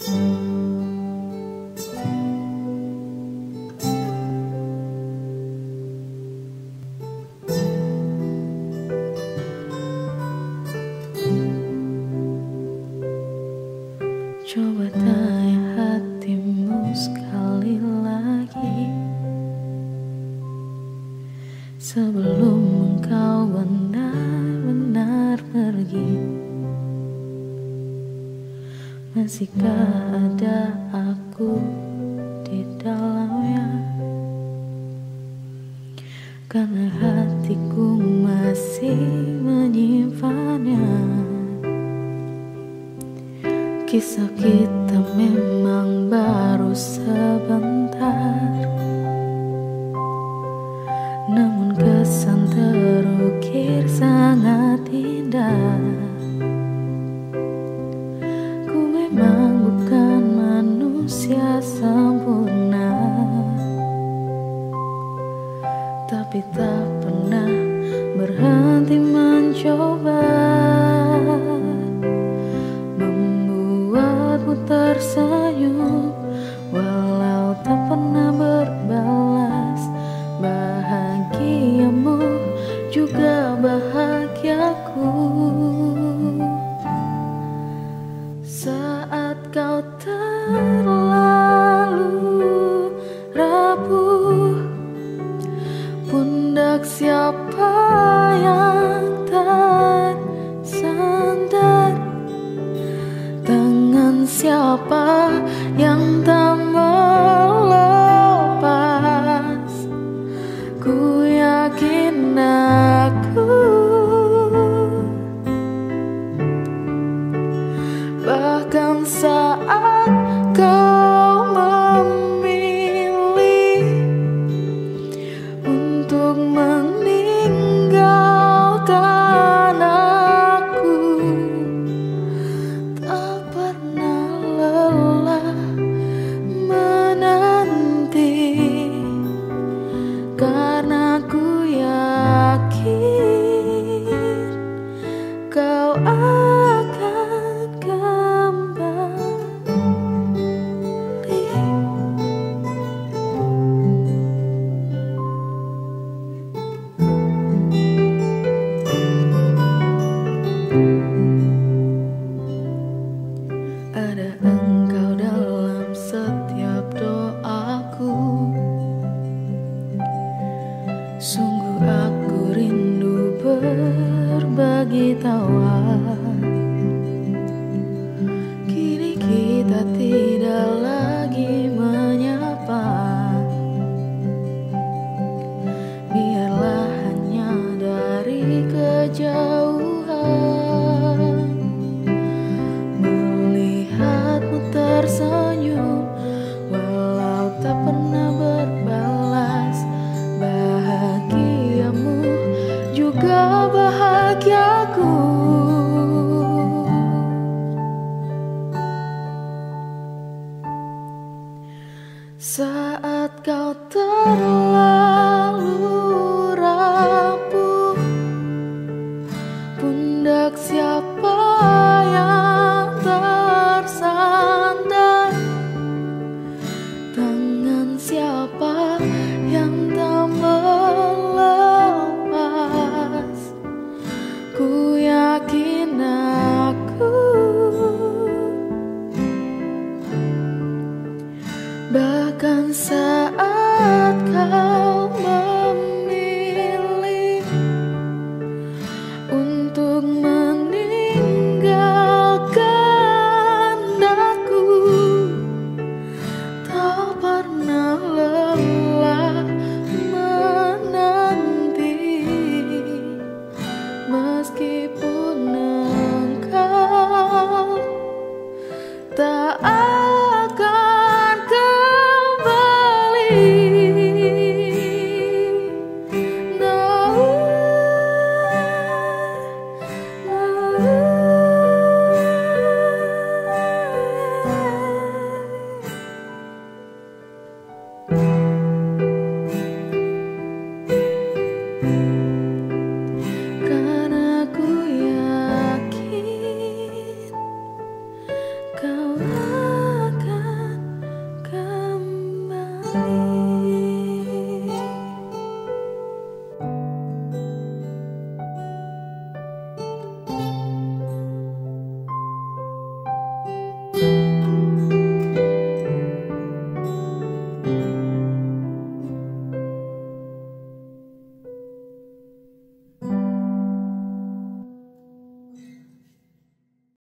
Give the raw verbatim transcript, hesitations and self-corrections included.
Coba tanya hatimu sekali lagi sebelum engkau benar-benar pergi. Masihkah ada aku di dalamnya? Karena hatiku masih menyimpannya. Kisah kita memang baru sebentar, namun kesan terukir sangat indah. Ku memang bukan manusia sempurna, tapi tak pernah berhenti mencoba tersenyum, walau tak pernah berbalas. Bahagiamu juga bahagiaku. Saat kau terlalu rapuh, pundak siapa yang tersandar? Tangan siapa yang tak melepas? Ku yakin aku bahkan saat